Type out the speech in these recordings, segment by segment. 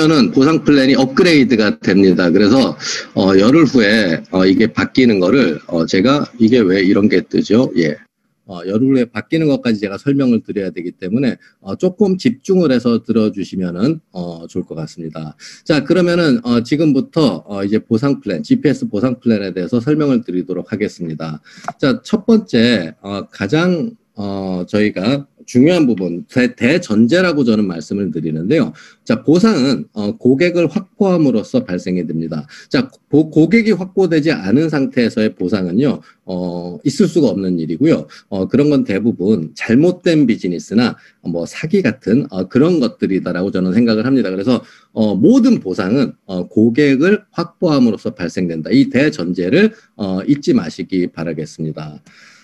그러면은 보상 플랜이 업그레이드가 됩니다. 그래서 열흘 후에 이게 바뀌는 거를 제가 이게 왜 이런 게 뜨죠? 예. 열흘 후에 바뀌는 것까지 제가 설명을 드려야 되기 때문에 조금 집중을 해서 들어주시면은 좋을 것 같습니다. 자, 그러면은 지금부터 이제 보상 플랜, GPS 보상 플랜에 대해서 설명을 드리도록 하겠습니다. 자, 첫 번째 가장 저희가 중요한 부분, 대전제라고 저는 말씀을 드리는데요. 자, 보상은 고객을 확보함으로써 발생이 됩니다. 자, 고객이 확보되지 않은 상태에서의 보상은요, 있을 수가 없는 일이고요. 그런 건 대부분 잘못된 비즈니스나 뭐 사기 같은 그런 것들이다라고 저는 생각을 합니다. 그래서 모든 보상은 고객을 확보함으로써 발생된다. 이 대전제를 잊지 마시기 바라겠습니다.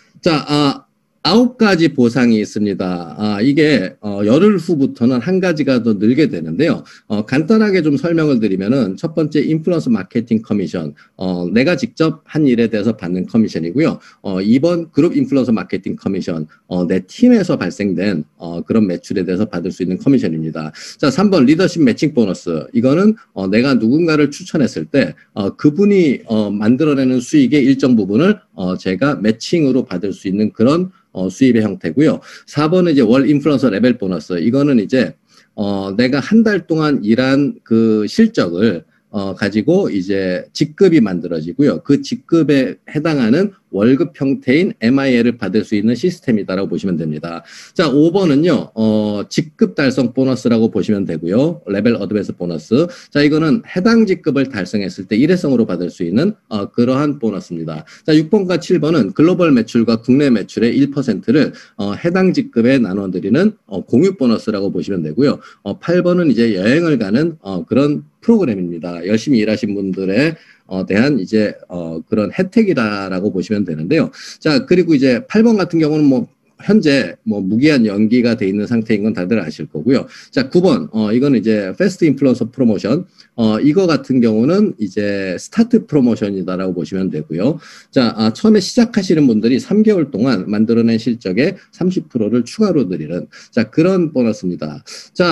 자, 9가지 보상이 있습니다. 이게 열흘 후부터는 한 가지가 더 늘게 되는데요. 간단하게 좀 설명을 드리면은 첫 번째 인플루언서 마케팅 커미션, 내가 직접 한 일에 대해서 받는 커미션이고요. 2번 그룹 인플루언서 마케팅 커미션, 내 팀에서 발생된 그런 매출에 대해서 받을 수 있는 커미션입니다. 자, 3번 리더십 매칭 보너스, 이거는 내가 누군가를 추천했을 때 그분이 만들어내는 수익의 일정 부분을 제가 매칭으로 받을 수 있는 그런 수입의 형태고요. 4번은 이제 월 인플루언서 레벨 보너스. 이거는 이제 내가 한 달 동안 일한 그 실적을 가지고 이제 직급이 만들어지고요. 그 직급에 해당하는 월급 형태인 MIL을 받을 수 있는 시스템이다라고 보시면 됩니다. 자, 5번은요, 직급 달성 보너스라고 보시면 되고요. 레벨 어드밴스 보너스. 자, 이거는 해당 직급을 달성했을 때 일회성으로 받을 수 있는 그러한 보너스입니다. 자, 6번과 7번은 글로벌 매출과 국내 매출의 1%를 해당 직급에 나눠드리는 공유 보너스라고 보시면 되고요. 8번은 이제 여행을 가는 그런 프로그램입니다. 열심히 일하신 분들에 대한 이제 그런 혜택이다라고 보시면 되는데요. 자, 그리고 이제 8번 같은 경우는 뭐 현재 뭐 무기한 연기가 돼 있는 상태인 건 다들 아실 거고요. 자, 9번 이거는 이제 패스트 인플루언서 프로모션, 이거 같은 경우는 이제 스타트 프로모션이다라고 보시면 되고요. 자, 처음에 시작하시는 분들이 3개월 동안 만들어낸 실적의 30%를 추가로 드리는 자, 그런 보너스입니다.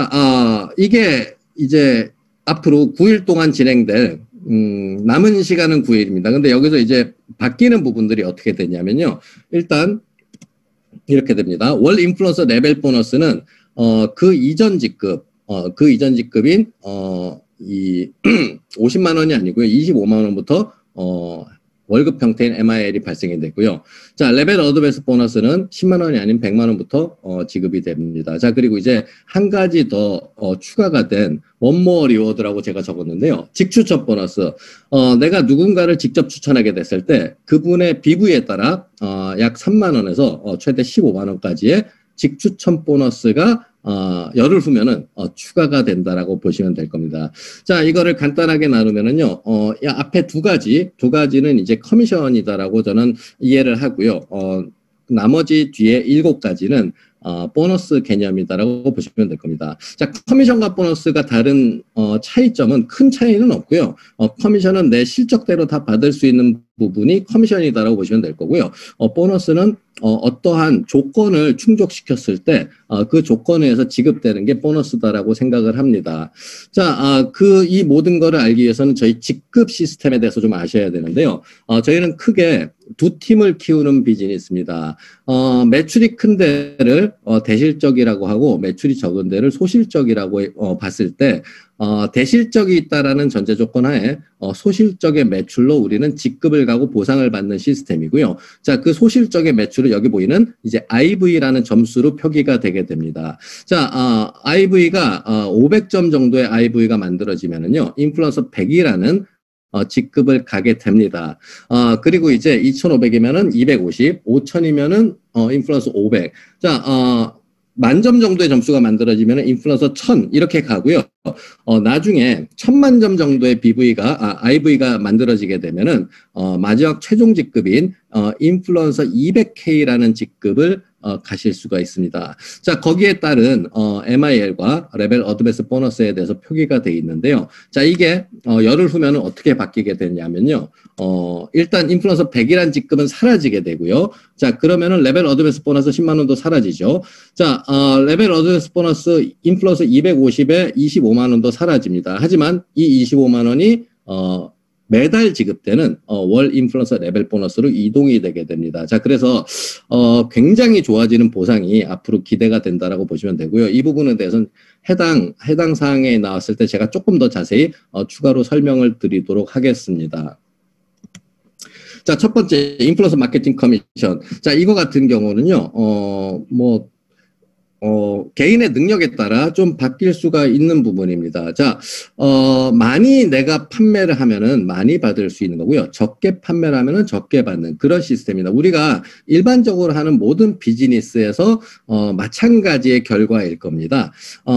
자, 이게 이제 앞으로 9일 동안 진행될 남은 시간은 9일입니다. 근데 여기서 이제 바뀌는 부분들이 어떻게 되냐면요. 일단 이렇게 됩니다. 월 인플루언서 레벨 보너스는 그 이전 직급, 그 이전 직급인 이 50만 원이 아니고요. 25만 원부터 월급 형태인 MIL이 발생이 되고요. 자, 레벨 어드밴스 보너스는 10만 원이 아닌 100만 원부터 지급이 됩니다. 자, 그리고 이제 한 가지 더 추가가 된 원모어 리워드라고 제가 적었는데요. 직추천 보너스. 내가 누군가를 직접 추천하게 됐을 때 그분의 BV에 따라 약 3만 원에서 최대 15만 원까지의 직추천 보너스가 열흘 후면은 추가가 된다라고 보시면 될 겁니다. 자, 이거를 간단하게 나누면은요, 앞에 두 가지는 이제 커미션이다라고 저는 이해를 하고요. 나머지 뒤에 7가지는 보너스 개념이다라고 보시면 될 겁니다. 자, 커미션과 보너스가 다른 차이점은 큰 차이는 없고요. 커미션은 내 실적대로 다 받을 수 있는 부분이 커미션이다라고 보시면 될 거고요. 보너스는 어떠한 조건을 충족시켰을 때 그 조건에 의해서 지급되는 게 보너스다라고 생각을 합니다. 자, 이 모든 거를 알기 위해서는 저희 직급 시스템에 대해서 좀 아셔야 되는데요. 저희는 크게 두 팀을 키우는 비즈니스입니다. 매출이 큰 데를 대실적이라고 하고 매출이 적은 데를 소실적이라고 봤을 때 대실적이 있다라는 전제 조건 하에 소실적의 매출로 우리는 직급을 가고 보상을 받는 시스템이고요. 자, 그 소실적의 매출은 여기 보이는 이제 IV라는 점수로 표기가 되게 됩니다. 자, IV가 500점 정도의 IV가 만들어지면은요, 인플루언서 100이라는 직급을 가게 됩니다. 그리고 이제 2,500이면은 250, 5,000이면은 인플루언서 500. 자, 만점 정도의 점수가 만들어지면 인플루언서 1000 이렇게 가고요. 나중에 1000만 점 정도의 IV가 만들어지게 되면은 마지막 최종 직급인 인플루언서 200K라는 직급을 가실 수가 있습니다. 자, 거기에 따른 MIL과 레벨 어드밴스 보너스에 대해서 표기가 되어 있는데요. 자, 이게 열흘 후면은 어떻게 바뀌게 되냐면요. 일단 인플루언서 100이란 직급은 사라지게 되고요. 자, 그러면은 레벨 어드밴스 보너스 10만 원도 사라지죠. 자, 레벨 어드밴스 보너스 인플루언서 250에 25만 원도 사라집니다. 하지만 이 25만 원이 매달 지급되는 월 인플루언서 레벨 보너스로 이동이 되게 됩니다. 자, 그래서 굉장히 좋아지는 보상이 앞으로 기대가 된다라고 보시면 되고요. 이 부분에 대해서는 해당 사항에 나왔을 때 제가 조금 더 자세히 추가로 설명을 드리도록 하겠습니다. 자, 첫 번째 인플루언서 마케팅 커미션. 자, 이거 같은 경우는요. 개인의 능력에 따라 좀 바뀔 수가 있는 부분입니다. 자, 많이 내가 판매를 하면은 많이 받을 수 있는 거고요. 적게 판매를 하면은 적게 받는 그런 시스템입니다. 우리가 일반적으로 하는 모든 비즈니스에서 마찬가지의 결과일 겁니다.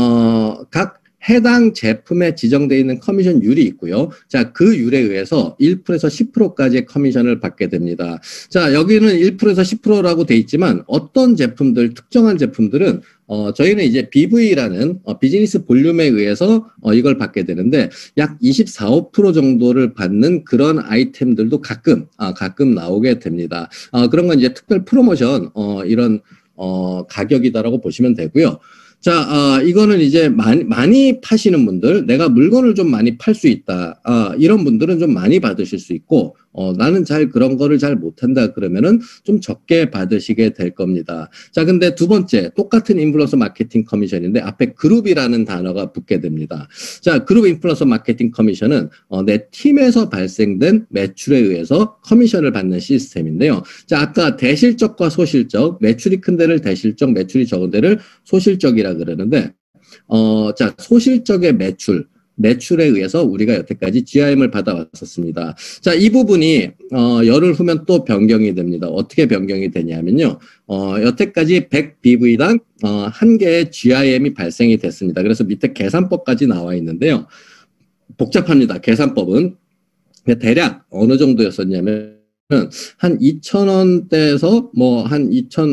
각 해당 제품에 지정되어 있는 커미션율이 있고요. 자, 그 율에 의해서 1%에서 10%까지의 커미션을 받게 됩니다. 자, 여기는 1%에서 10%라고 돼 있지만 어떤 제품들, 특정한 제품들은 저희는 이제 BV라는 비즈니스 볼륨에 의해서 이걸 받게 되는데 약 24, 5% 정도를 받는 그런 아이템들도 가끔 나오게 됩니다. 그런 건 이제 특별 프로모션 이런 가격이다라고 보시면 되고요. 자, 이거는 이제 많이 파시는 분들, 내가 물건을 좀 많이 팔 수 있다. 이런 분들은 좀 많이 받으실 수 있고, 나는 그런 거를 잘 못한다 그러면은 좀 적게 받으시게 될 겁니다. 자, 근데 두 번째, 똑같은 인플루언서 마케팅 커미션인데 앞에 그룹이라는 단어가 붙게 됩니다. 자, 그룹 인플루언서 마케팅 커미션은 내 팀에서 발생된 매출에 의해서 커미션을 받는 시스템인데요. 자, 아까 대실적과 소실적, 매출이 큰 데를 대실적, 매출이 적은 데를 소실적이라 그러는데, 자, 소실적의 매출에 의해서 우리가 여태까지 GIM을 받아왔었습니다. 자, 이 부분이 열흘 후면 또 변경이 됩니다. 어떻게 변경이 되냐면요. 여태까지 100BV당 1개의 GIM이 발생이 됐습니다. 그래서 밑에 계산법까지 나와 있는데요. 복잡합니다. 계산법은. 대략 어느 정도였었냐면 한 2,000원대에서 한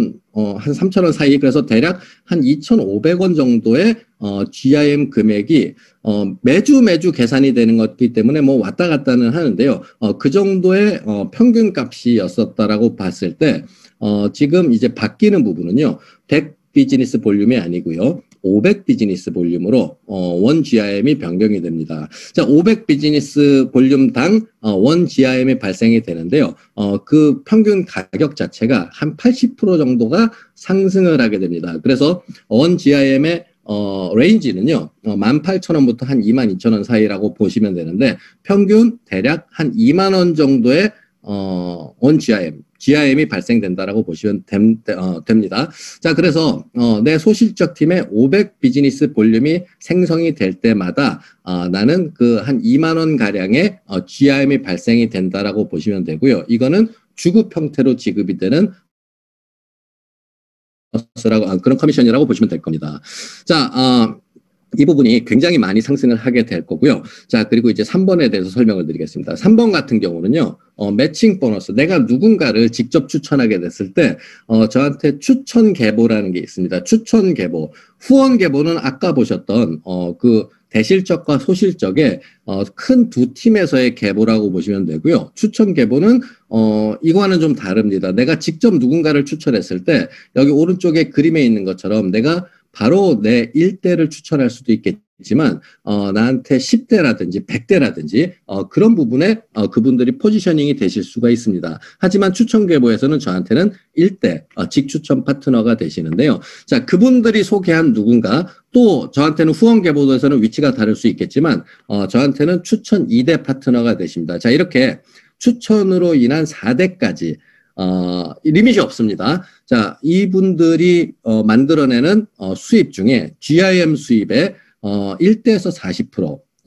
3,000원 사이, 그래서 대략 한 2,500원 정도의 GIM 금액이 매주 계산이 되는 것이기 때문에 왔다 갔다는 하는데요. 그 정도의 평균 값이었었다라고 봤을 때 지금 이제 바뀌는 부분은요. 100 비즈니스 볼륨이 아니고요. 500 비즈니스 볼륨으로 원 GIM이 변경이 됩니다. 자, 500 비즈니스 볼륨당 원 GIM이 발생이 되는데요. 그 평균 가격 자체가 한 80% 정도가 상승을 하게 됩니다. 그래서 원 GIM의 레인지는요, 18,000원부터 한 22,000원 사이라고 보시면 되는데, 평균 대략 한 2만 원 정도의 원 GIM이 발생된다라고 보시면 됩니다. 자, 그래서 내 소실적 팀의 500 비즈니스 볼륨이 생성이 될 때마다 나는 그 한 2만 원 가량의 GIM이 발생이 된다라고 보시면 되고요. 이거는 주급 형태로 지급이 되는 그런 커미션이라고 보시면 될 겁니다. 자, 이 부분이 굉장히 많이 상승을 하게 될 거고요. 자, 그리고 이제 3번에 대해서 설명을 드리겠습니다. 3번 같은 경우는요, 매칭 보너스. 내가 누군가를 직접 추천하게 됐을 때, 저한테 추천 계보라는 게 있습니다. 추천 계보. 후원 계보는 아까 보셨던, 그 대실적과 소실적의, 큰 두 팀에서의 계보라고 보시면 되고요. 추천 계보는, 이거와는 좀 다릅니다. 내가 직접 누군가를 추천했을 때, 여기 오른쪽에 그림에 있는 것처럼 내가 바로 내 1대를 추천할 수도 있겠지만 나한테 10대라든지 100대라든지 그런 부분에 그분들이 포지셔닝이 되실 수가 있습니다. 하지만 추천 계보에서는 저한테는 1대 직추천 파트너가 되시는데요. 자, 그분들이 소개한 누군가, 또 저한테는 후원 계보에서는 위치가 다를 수 있겠지만 저한테는 추천 2대 파트너가 되십니다. 자, 이렇게 추천으로 인한 4대까지 리밋이 없습니다. 자, 이분들이 만들어내는 수입 중에 GIM 수입의 1대에서 40%,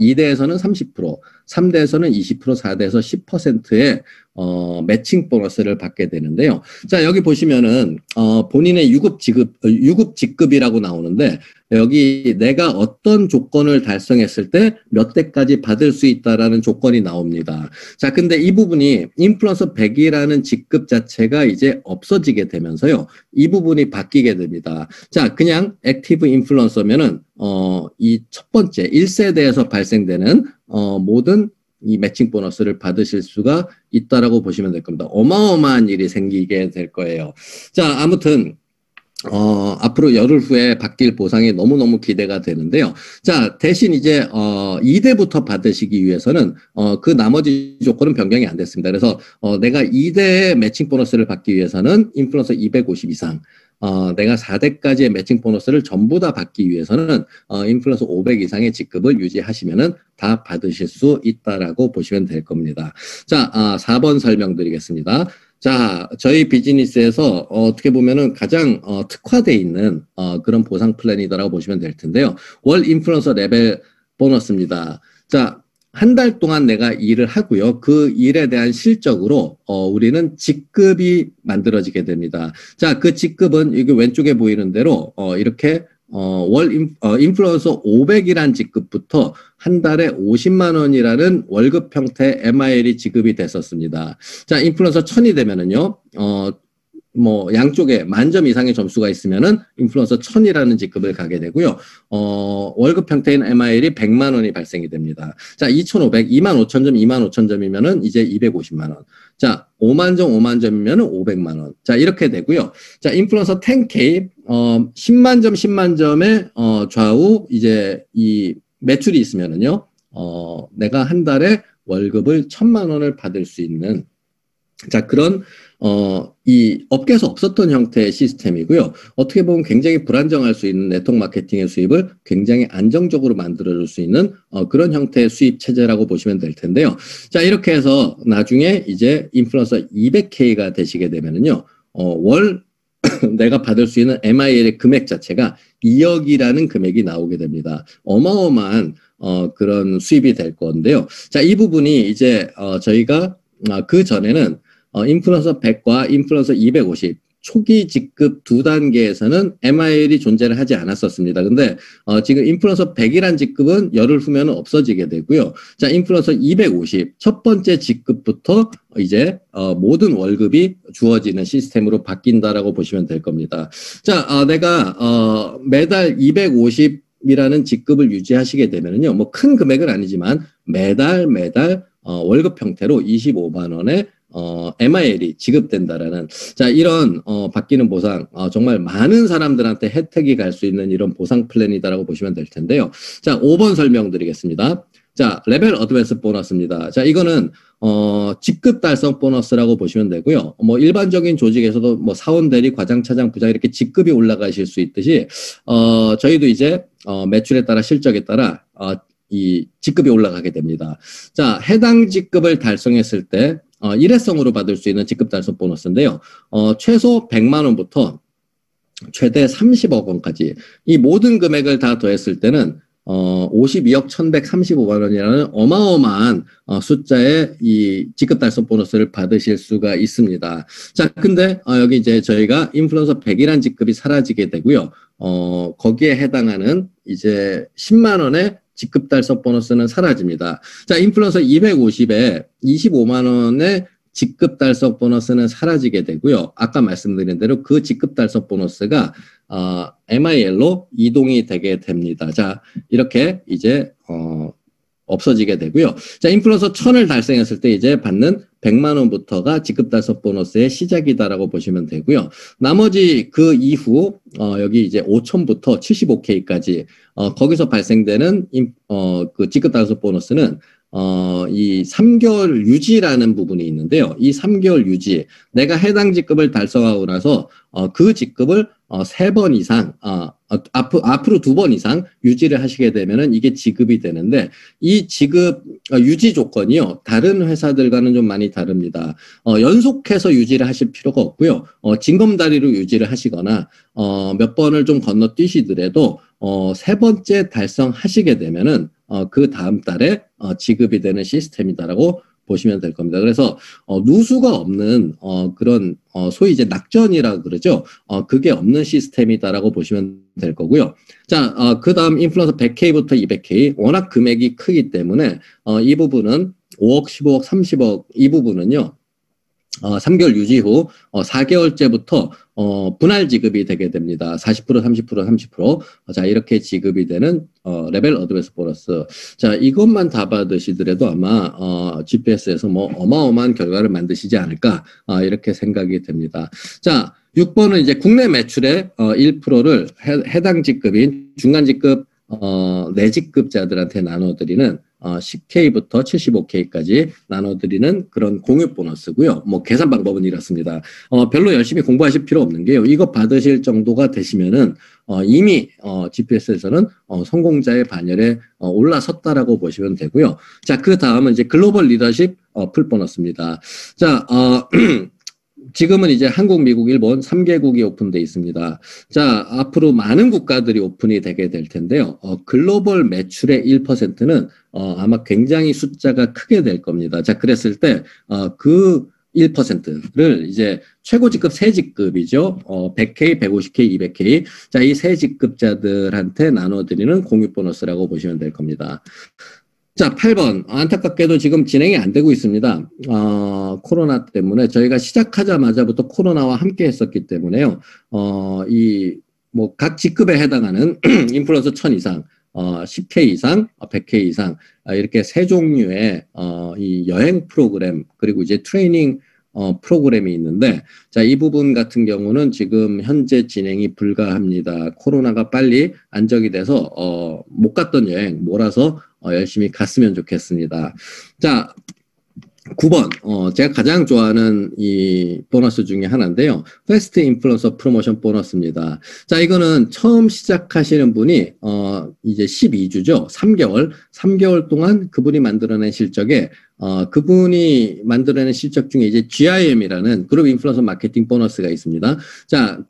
2대에서는 30%, 3대에서는 20%, 4대에서 10%의 매칭 보너스를 받게 되는데요. 자, 여기 보시면은 본인의 유급 직급이라고 나오는데 여기 내가 어떤 조건을 달성했을 때 몇 대까지 받을 수 있다라는 조건이 나옵니다. 자, 근데 이 부분이 인플루언서 100이라는 직급 자체가 이제 없어지게 되면서요. 이 부분이 바뀌게 됩니다. 자, 그냥 액티브 인플루언서면은 이 첫 번째 1세대에서 발생되는 모든 이 매칭 보너스를 받으실 수가 있다라고 보시면 될 겁니다. 어마어마한 일이 생기게 될 거예요. 자, 아무튼 앞으로 열흘 후에 받길 보상이 너무너무 기대가 되는데요. 자, 대신 이제 2대부터 받으시기 위해서는 그 나머지 조건은 변경이 안 됐습니다. 그래서 내가 2대의 매칭 보너스를 받기 위해서는 인플루언서 250 이상, 내가 4대까지의 매칭 보너스를 전부 다 받기 위해서는 인플루언서 500 이상의 직급을 유지하시면은 다 받으실 수 있다라고 보시면 될 겁니다. 자, 4번 설명드리겠습니다. 자, 저희 비즈니스에서 어떻게 보면은 가장 특화되어 있는 그런 보상 플랜이다라고 보시면 될 텐데요. 월 인플루언서 레벨 보너스입니다. 자, 한 달 동안 내가 일을 하고요. 그 일에 대한 실적으로 우리는 직급이 만들어지게 됩니다. 자, 그 직급은 여기 왼쪽에 보이는 대로 이렇게 인플루언서 500이란 직급부터 한 달에 50만 원이라는 월급 형태 MIL이 지급이 됐었습니다. 자, 인플루언서 1000이 되면은요, 양쪽에 만점 이상의 점수가 있으면은 인플루언서 1000이라는 직급을 가게 되고요. 월급 형태인 MIL이 100만 원이 발생이 됩니다. 자, 2500, 25000점, 25000점이면은 이제 250만 원. 자, 5만 점, 5만 점이면은 500만 원. 자, 이렇게 되고요. 자, 인플루언서 10K, 10만 점, 10만 점의 좌우 이제 이 매출이 있으면은요, 내가 한 달에 월급을 1000만 원을 받을 수 있는 자, 그런 이 업계에서 없었던 형태의 시스템이고요. 어떻게 보면 굉장히 불안정할 수 있는 네트워크 마케팅의 수입을 굉장히 안정적으로 만들어줄 수 있는 그런 형태의 수입 체제라고 보시면 될 텐데요. 자, 이렇게 해서 나중에 이제 인플루언서 200K가 되시게 되면은요, 월 내가 받을 수 있는 MIL의 금액 자체가 2억이라는 금액이 나오게 됩니다. 어마어마한 그런 수입이 될 건데요. 자, 이 부분이 이제 저희가 그 전에는 인플루언서 100과 인플루언서 250 초기 직급 두 단계에서는 MIL이 존재를 하지 않았었습니다. 근데 지금 인플루언서 100이란 직급은 열흘 후면 없어지게 되고요. 자, 인플루언서 250 첫 번째 직급부터 이제 모든 월급이 주어지는 시스템으로 바뀐다라고 보시면 될 겁니다. 자, 내가 매달 250 이라는 직급을 유지하시게 되면은요, 뭐 큰 금액은 아니지만 매달 월급 형태로 25만 원의 MIL이 지급된다라는 자 이런 바뀌는 보상 정말 많은 사람들한테 혜택이 갈 수 있는 이런 보상 플랜이다라고 보시면 될 텐데요. 자, 5번 설명드리겠습니다. 자, 레벨 어드밴스 보너스입니다. 자, 이거는 직급 달성 보너스라고 보시면 되고요. 뭐 일반적인 조직에서도 뭐 사원, 대리, 과장, 차장, 부장 이렇게 직급이 올라가실 수 있듯이 저희도 이제 매출에 따라 실적에 따라 이 직급이 올라가게 됩니다. 자, 해당 직급을 달성했을 때 일회성으로 받을 수 있는 직급 달성 보너스인데요. 최소 100만 원부터 최대 30억 원까지 이 모든 금액을 다 더했을 때는 52억 1135만 원이라는 어마어마한 숫자의 이 직급 달성 보너스를 받으실 수가 있습니다. 자, 근데 여기 이제 저희가 인플루언서 100이란 직급이 사라지게 되고요. 거기에 해당하는 이제 10만 원의 직급 달성 보너스는 사라집니다. 자, 인플루언서 250에 25만 원의 직급 달성 보너스는 사라지게 되고요. 아까 말씀드린 대로 그 직급 달성 보너스가 MIL로 이동이 되게 됩니다. 자, 이렇게 이제 없어지게 되고요. 자, 인플루언서 1000을 달성했을 때 이제 받는 100만 원부터가 직급 달성 보너스의 시작이다라고 보시면 되고요. 나머지 그 이후 여기 이제 5000부터 75K까지 거기서 발생되는 그 직급 달성 보너스는 이 3개월 유지라는 부분이 있는데요. 이 3개월 유지, 내가 해당 직급을 달성하고 나서 그 직급을 3번 이상, 앞으로 2번 이상 유지를 하시게 되면은 이게 지급이 되는데, 이 지급 유지 조건이요. 다른 회사들과는 좀 많이 다릅니다. 연속해서 유지를 하실 필요가 없고요. 징검다리로 유지를 하시거나, 몇 번을 좀 건너뛰시더라도, 세 번째 달성하시게 되면은, 그 다음 달에, 지급이 되는 시스템이다라고 보시면 될 겁니다. 그래서, 누수가 없는, 그런, 소위 이제 낙전이라 그러죠. 그게 없는 시스템이다라고 보시면 될 거고요. 자, 그 다음 인플루언서 100K부터 200K. 워낙 금액이 크기 때문에, 이 부분은 5억, 15억, 30억, 이 부분은요, 3개월 유지 후 4개월째부터 분할 지급이 되게 됩니다. 40%, 30%, 30%. 자, 이렇게 지급이 되는 레벨 어드밴스 보너스. 자, 이것만 다 받으시더라도 아마 GPS에서 뭐 어마어마한 결과를 만드시지 않을까 이렇게 생각이 됩니다. 자, 6번은 이제 국내 매출의 1%를 해당 직급인 중간 직급 내직급자들한테 나눠드리는 10K부터 75K까지 나눠드리는 그런 공유 보너스고요. 뭐 계산 방법은 이렇습니다. 별로 열심히 공부하실 필요 없는 게요. 이거 받으실 정도가 되시면은 이미 GPS에서는 성공자의 반열에 올라섰다라고 보시면 되고요. 자, 그 다음은 이제 글로벌 리더십 풀 보너스입니다. 자, 지금은 이제 한국, 미국, 일본 3개국이 오픈돼 있습니다. 자, 앞으로 많은 국가들이 오픈이 되게 될 텐데요. 글로벌 매출의 1%는 아마 굉장히 숫자가 크게 될 겁니다. 자, 그랬을 때, 그 1%를 이제 최고 직급 세 직급이죠. 100K, 150K, 200K. 자, 이 세 직급자들한테 나눠드리는 공유 보너스라고 보시면 될 겁니다. 자, 8번. 안타깝게도 지금 진행이 안 되고 있습니다. 코로나 때문에 저희가 시작하자마자부터 코로나와 함께 했었기 때문에요. 각 직급에 해당하는 인플루언서 1000 이상, 10K 이상, 100K 이상, 이렇게 세 종류의, 이 여행 프로그램, 그리고 이제 트레이닝, 프로그램이 있는데, 자, 이 부분 같은 경우는 지금 현재 진행이 불가합니다. 코로나가 빨리 안정이 돼서, 못 갔던 여행 몰아서 열심히 갔으면 좋겠습니다. 자, 9번, 제가 가장 좋아하는 이 보너스 중에 하나인데요. 패스트 인플루언서 프로모션 보너스입니다. 자, 이거는 처음 시작하시는 분이, 이제 12주죠. 3개월 동안 그분이 만들어낸 실적에, 그분이 만들어낸 실적 중에 이제 GIM이라는 그룹 인플루언서 마케팅 보너스가 있습니다. 자,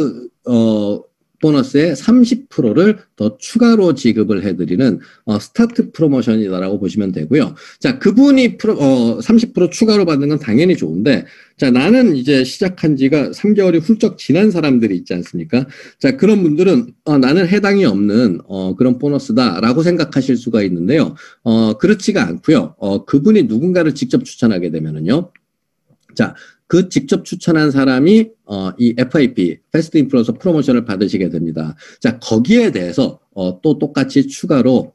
보너스의 30%를 더 추가로 지급을 해드리는 스타트 프로모션이다라고 보시면 되고요. 자, 그분이 30% 추가로 받는 건 당연히 좋은데, 자, 나는 이제 시작한 지가 3개월이 훌쩍 지난 사람들이 있지 않습니까? 자, 그런 분들은 나는 해당이 없는 그런 보너스다라고 생각하실 수가 있는데요. 그렇지가 않고요. 그분이 누군가를 직접 추천하게 되면은요. 자, 그 직접 추천한 사람이 이 FIP, 패스트 인플루언서 프로모션을 받으시게 됩니다. 자, 거기에 대해서 또 똑같이 추가로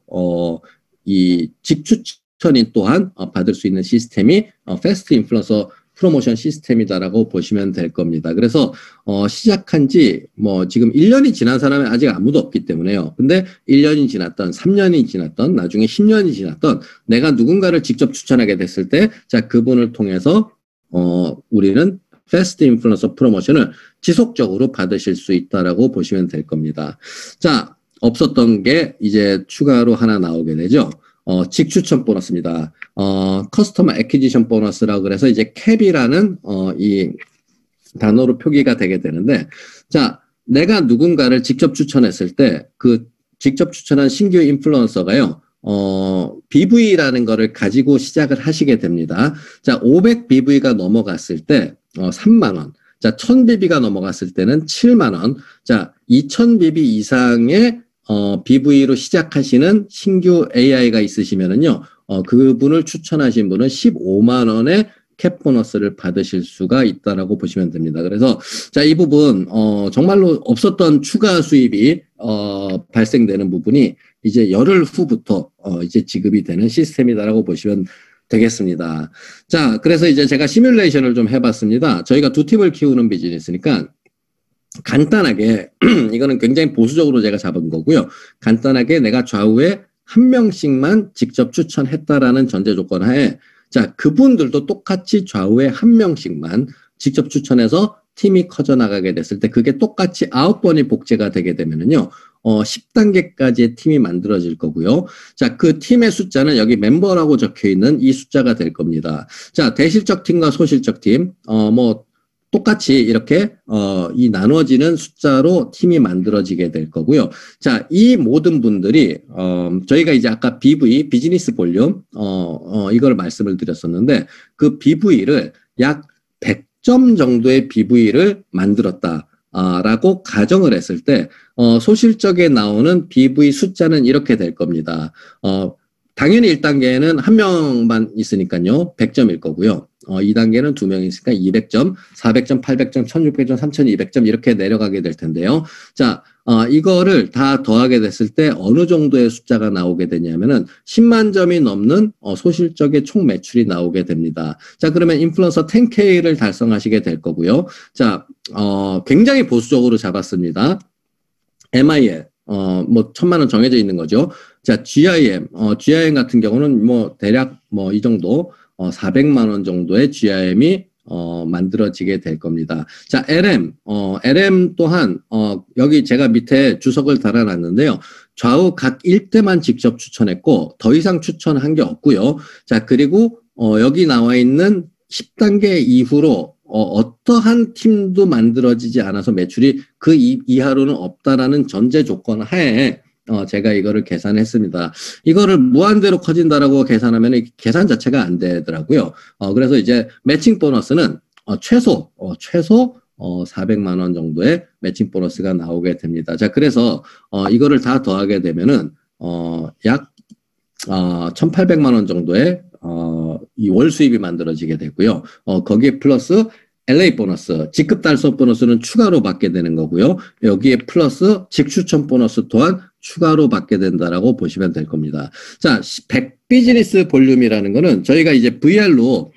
이 직추천인 또한 받을 수 있는 시스템이 패스트 인플루언서 프로모션 시스템이다라고 보시면 될 겁니다. 그래서 시작한 지 뭐 지금 1년이 지난 사람은 아직 아무도 없기 때문에요. 근데 1년이 지났던 3년이 지났던 나중에 10년이 지났던 내가 누군가를 직접 추천하게 됐을 때 자, 그분을 통해서 우리는 패스트 인플루언서 프로모션을 지속적으로 받으실 수 있다라고 보시면 될 겁니다. 자, 없었던 게 이제 추가로 하나 나오게 되죠. 직추천 보너스입니다. 커스터머 애퀴지션 보너스라고 그래서 이제 캡이라는 이 단어로 표기가 되게 되는데, 자, 내가 누군가를 직접 추천했을 때 그 직접 추천한 신규 인플루언서가요. BV라는 거를 가지고 시작을 하시게 됩니다. 자, 500BV가 넘어갔을 때 3만 원. 자, 1000BV가 넘어갔을 때는 7만 원. 자, 2000BV 이상의 BV로 시작하시는 신규 AI가 있으시면은요. 그분을 추천하신 분은 15만 원의 캡 보너스를 받으실 수가 있다라고 보시면 됩니다. 그래서 자, 이 부분 정말로 없었던 추가 수입이 발생되는 부분이 이제 열흘 후부터 이제 지급이 되는 시스템이다라고 보시면 되겠습니다. 자, 그래서 이제 제가 시뮬레이션을 좀 해봤습니다. 저희가 두 팀을 키우는 비즈니스니까 간단하게 이거는 굉장히 보수적으로 제가 잡은 거고요. 간단하게 내가 좌우에 한 명씩만 직접 추천했다라는 전제 조건 하에 자, 그분들도 똑같이 좌우에 한 명씩만 직접 추천해서 팀이 커져 나가게 됐을 때 그게 똑같이 9번이 복제가 되게 되면은요. 10단계까지의 팀이 만들어질 거고요. 자, 그 팀의 숫자는 여기 멤버라고 적혀 있는 이 숫자가 될 겁니다. 자, 대실적 팀과 소실적 팀, 똑같이 이렇게, 이 나눠지는 숫자로 팀이 만들어지게 될 거고요. 자, 이 모든 분들이, 저희가 이제 아까 BV, 비즈니스 볼륨, 이걸 말씀을 드렸었는데, 그 BV를 약 100점 정도의 BV를 만들었다. 라고 가정을 했을 때, 소실적에 나오는 BV 숫자는 이렇게 될 겁니다. 당연히 1단계에는 한 명만 있으니까요, 100점일 거고요. 2단계는 2명이 있으니까 200점, 400점, 800점, 1600점, 3200점 이렇게 내려가게 될 텐데요. 자, 이거를 다 더하게 됐을 때 어느 정도의 숫자가 나오게 되냐면은 10만 점이 넘는 소실적의 총 매출이 나오게 됩니다. 자, 그러면 인플루언서 10K를 달성하시게 될 거고요. 자, 굉장히 보수적으로 잡았습니다. MIL, 1000만 원 정해져 있는 거죠. 자, GIM 같은 경우는 대략 이 정도, 400만 원 정도의 GIM이 만들어지게 될 겁니다. 자, LM 또한, 여기 제가 밑에 주석을 달아놨는데요. 좌우 각 1대만 직접 추천했고, 더 이상 추천한 게 없고요. 자, 그리고, 여기 나와 있는 10단계 이후로, 어떠한 팀도 만들어지지 않아서 매출이 그 이하로는 없다라는 전제 조건 하에, 제가 이거를 계산했습니다. 이거를 무한대로 커진다라고 계산하면 계산 자체가 안 되더라고요. 그래서 이제 매칭 보너스는 최소 400만 원 정도의 매칭 보너스가 나오게 됩니다. 자, 그래서 이거를 다 더하게 되면은 약 1,800만 원 정도의 이 월 수입이 만들어지게 되고요. 거기에 플러스 LA 보너스, 직급 달성 보너스는 추가로 받게 되는 거고요. 여기에 플러스 직추천 보너스 또한 추가로 받게 된다라고 보시면 될 겁니다. 자, 100 비즈니스 볼륨이라는 거는 저희가 이제 VR로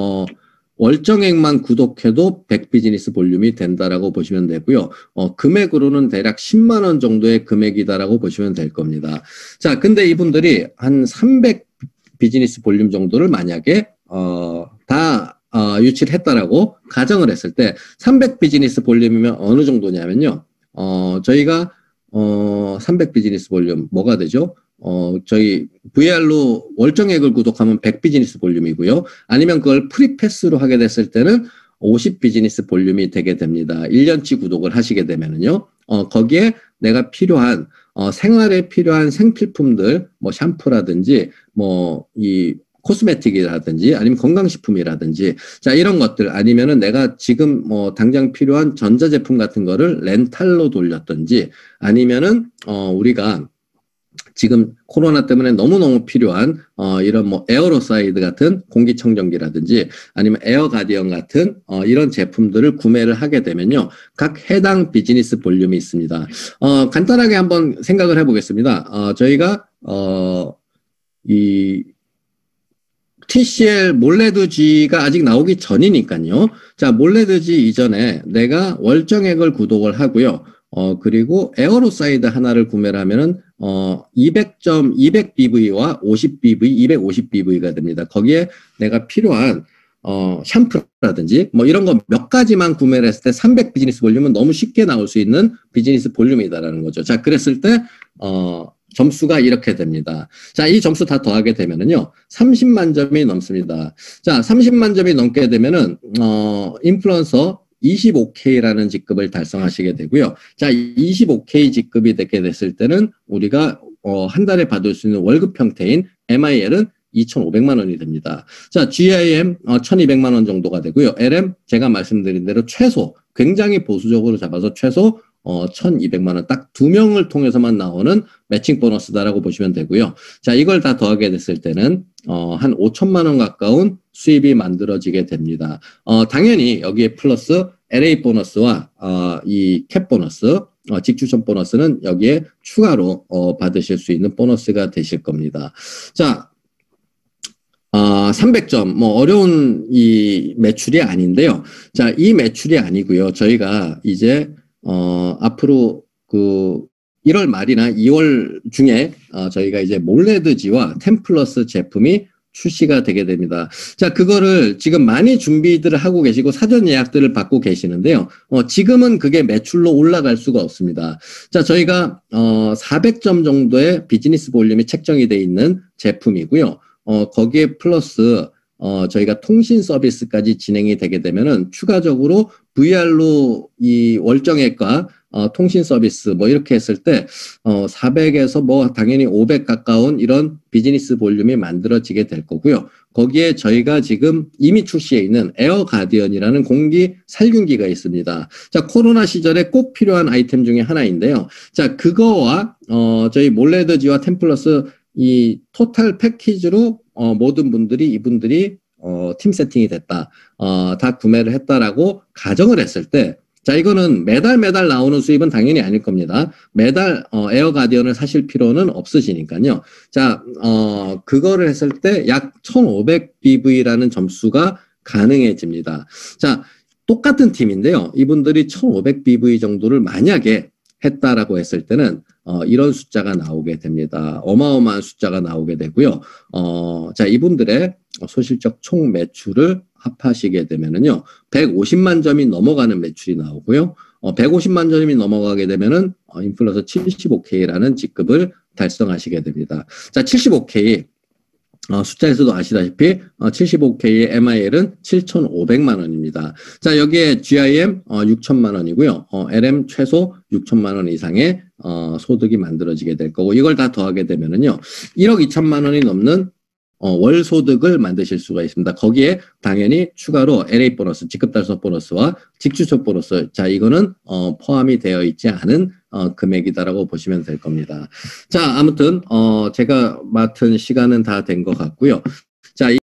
월정액만 구독해도 100 비즈니스 볼륨이 된다라고 보시면 되고요. 금액으로는 대략 10만 원 정도의 금액이다라고 보시면 될 겁니다. 자, 근데 이분들이 한 300 비즈니스 볼륨 정도를 만약에 다 유치를 했다라고 가정을 했을 때 300 비즈니스 볼륨이면 어느 정도냐면요. 저희가 300 비즈니스 볼륨 뭐가 되죠? 저희 VR로 월정액을 구독하면 100 비즈니스 볼륨이고요. 아니면 그걸 프리패스로 하게 됐을 때는 50 비즈니스 볼륨이 되게 됩니다. 1년치 구독을 하시게 되면은요. 거기에 내가 필요한 생활에 필요한 생필품들, 샴푸라든지 이 코스메틱이라든지 아니면 건강식품이라든지 자 이런 것들 아니면은 내가 지금 당장 필요한 전자제품 같은 거를 렌탈로 돌렸든지 아니면은 우리가 지금 코로나 때문에 너무너무 필요한 이런 에어로사이드 같은 공기청정기라든지 아니면 에어가디언 같은 이런 제품들을 구매를 하게 되면요. 각 해당 비즈니스 볼륨이 있습니다. 간단하게 한번 생각을 해보겠습니다. 저희가 이 TCL 몰래드지가 아직 나오기 전이니까요. 자, 몰래드지 이전에 내가 월정액을 구독을 하고요. 그리고 에어로사이드 하나를 구매를 하면은 200BV와 50BV, 250BV가 됩니다. 거기에 내가 필요한 샴푸라든지 이런 거 몇 가지만 구매를 했을 때 300 비즈니스 볼륨은 너무 쉽게 나올 수 있는 비즈니스 볼륨이다라는 거죠. 자, 그랬을 때 점수가 이렇게 됩니다. 자, 이 점수 다 더하게 되면은요, 30만 점이 넘습니다. 자, 30만 점이 넘게 되면은, 인플루언서 25K라는 직급을 달성하시게 되고요. 자, 25K 직급이 되게 됐을 때는 우리가, 한 달에 받을 수 있는 월급 형태인 MIL은 2,500만 원이 됩니다. 자, GIM 1,200만 원 정도가 되고요. LM 제가 말씀드린 대로 최소, 굉장히 보수적으로 잡아서 최소 1,200만 원, 딱 2명을 통해서만 나오는 매칭 보너스다라고 보시면 되고요. 자, 이걸 다 더하게 됐을 때는, 한 5천만 원 가까운 수입이 만들어지게 됩니다. 당연히 여기에 플러스 LA 보너스와, 이 캡 보너스, 직추천 보너스는 여기에 추가로, 받으실 수 있는 보너스가 되실 겁니다. 자, 300점, 어려운 이 매출이 아닌데요. 자, 이 매출이 아니고요. 저희가 이제, 앞으로 1월 말이나 2월 중에 저희가 이제 몰래드지와 10플러스 제품이 출시가 되게 됩니다. 자, 그거를 지금 많이 준비들을 하고 계시고 사전 예약들을 받고 계시는데요. 지금은 그게 매출로 올라갈 수가 없습니다. 자, 저희가 400점 정도의 비즈니스 볼륨이 책정이 돼 있는 제품이고요. 거기에 플러스 저희가 통신 서비스까지 진행이 되게 되면은 추가적으로 VR로 이 월정액과 통신 서비스 뭐 이렇게 했을 때 400에서 뭐 당연히 500 가까운 이런 비즈니스 볼륨이 만들어지게 될 거고요. 거기에 저희가 지금 이미 출시해 있는 에어 가디언이라는 공기 살균기가 있습니다. 자, 코로나 시절에 꼭 필요한 아이템 중에 하나인데요. 자, 그거와 저희 몰레드지와 템플러스 이 토탈 패키지로 모든 분들이 이분들이 팀 세팅이 됐다. 다 구매를 했다라고 가정을 했을 때 자, 이거는 매달 나오는 수입은 당연히 아닐 겁니다. 매달 에어 가디언을 사실 필요는 없으시니까요. 자, 그거를 했을 때 약 1500BV라는 점수가 가능해집니다. 자, 똑같은 팀인데요. 이분들이 1500BV 정도를 만약에 했다라고 했을 때는 이런 숫자가 나오게 됩니다. 어마어마한 숫자가 나오게 되고요. 자, 이분들의 소실적 총 매출을 합하시게 되면은요, 150만 점이 넘어가는 매출이 나오고요. 150만 점이 넘어가게 되면은 인플루언서 75K라는 직급을 달성하시게 됩니다. 자, 75K 숫자에서도 아시다시피 75K의 MIL은 7,500만 원입니다. 자, 여기에 GIM 6천만 원이고요. LM 최소 6천만 원 이상의 소득이 만들어지게 될 거고 이걸 다 더하게 되면은요. 1억 2천만 원이 넘는 월 소득을 만드실 수가 있습니다. 거기에 당연히 추가로 LA 보너스, 직급 달성 보너스와 직추적 보너스. 자, 이거는 포함이 되어 있지 않은 금액이다라고 보시면 될 겁니다. 자, 아무튼 제가 맡은 시간은 다 된 것 같고요. 자,